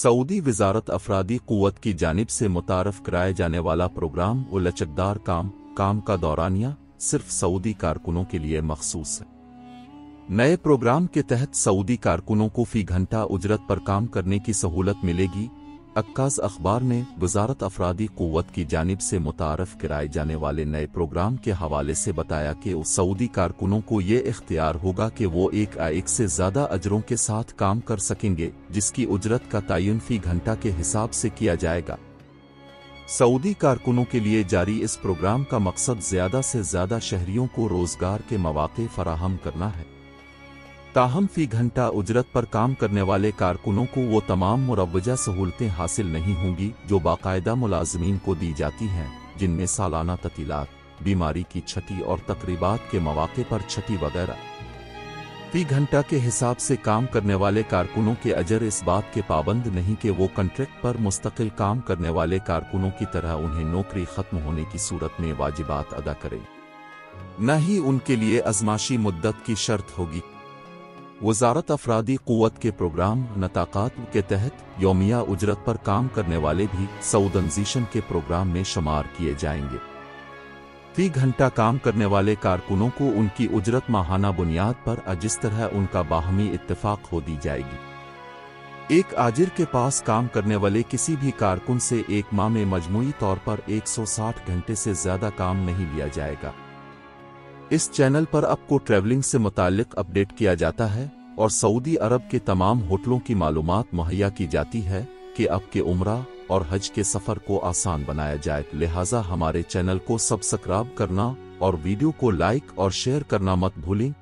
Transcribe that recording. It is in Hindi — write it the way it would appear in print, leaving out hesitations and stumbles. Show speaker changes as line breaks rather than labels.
सऊदी वज़ारत अफरादी क़ुव्वत की जानिब से मुतारफ़ कराए जाने वाला प्रोग्राम व लचकदार काम का दौरानिया सिर्फ सऊदी कारकुनों के लिए मखसूस है। नए प्रोग्राम के तहत सऊदी कारकुनों को फी घंटा उजरत पर काम करने की सहूलत मिलेगी। अक्काज़ अखबार ने वज़ारत अफरादी क़ुव्वत की जानिब से मुतारफ़ कराए जाने वाले नए प्रोग्राम के हवाले से बताया कि उस सऊदी कारकुनों को ये इख्तियार होगा कि वो एक से ज़्यादा अजरों के साथ काम कर सकेंगे, जिसकी उजरत का तयन फी घंटा के हिसाब से किया जाएगा। सऊदी कारकुनों के लिए जारी इस प्रोग्राम का मकसद ज़्यादा से ज़्यादा शहरियों को रोज़गार के मौक़े फराहम करना है। ताहम फी घंटा उजरत पर काम करने वाले कारकुनों को वो तमाम मुरव्वजा सहूलतें हासिल नहीं होंगी जो बाकायदा मुलाज़मीन को दी जाती हैं, जिनमें सालाना ततीलात, बीमारी की छठी और तकरीबात के मौक़े पर छठी वगैरह। फी घंटा के हिसाब से काम करने वाले कारकुनों के अजर इस बात के पाबंद नहीं कि वो कॉन्ट्रैक्ट पर मुस्तकिल काम करने वाले कारकुनों की तरह उन्हें नौकरी ख़त्म होने की सूरत में वाजिबात अदा करें, न ही उनके लिए अज़माशी मुद्दत की शर्त होगी। वज़ारत अफरादी क़ुव्वत के प्रोग्राम नताक़ात के तहत यौमिया उजरत पर काम करने वाले भी सऊदनाइज़ेशन के प्रोग्राम में शुमार किए जाएंगे। फी घंटा काम करने वाले कारकुनों को उनकी उजरत माहाना बुनियाद पर जिस तरह उनका बाहमी इत्तेफाक हो दी जाएगी। एक आजिर के पास काम करने वाले किसी भी कारकुन से एक माह में मजमूई तौर पर 160 घंटे से ज़्यादा काम नहीं लिया जाएगा। इस चैनल पर आपको ट्रैवलिंग से मुताल्लिक अपडेट किया जाता है और सऊदी अरब के तमाम होटलों की मालूमात मुहैया की जाती है कि आपके उम्रा और हज के सफ़र को आसान बनाया जाए। लिहाजा हमारे चैनल को सब्सक्राइब करना और वीडियो को लाइक और शेयर करना मत भूलें